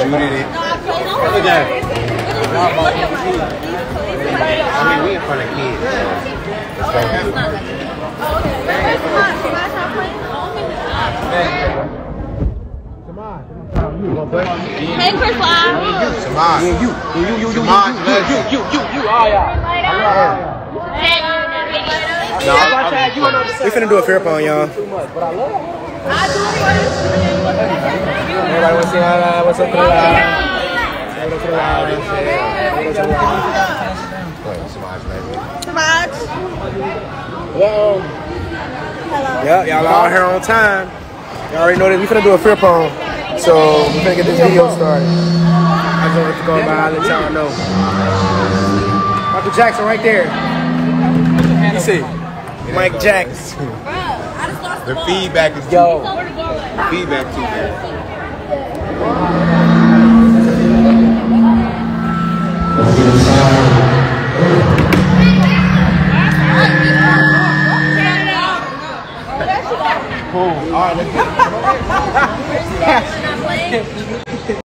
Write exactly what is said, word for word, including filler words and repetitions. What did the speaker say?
shooting it. Look at it. I mean, we in front of kids. Hey, Chris Lyle. Samaj. You, you, you, you, you, Samaj, you, you, you, you, you, all y'all. We finna do a fair pong, y'all. Everybody want to say hi, what's up to the live? Samaj. Hello. Hello. Yep, y'all all here on time. Y'all already know this. We finna do a fair pong. So we finna get this video started. I just wanted to go by and let y'all know. Michael Jackson right there. You see? Mike Jackson. The feedback is yo. The feedback too bad. All right, let's get it.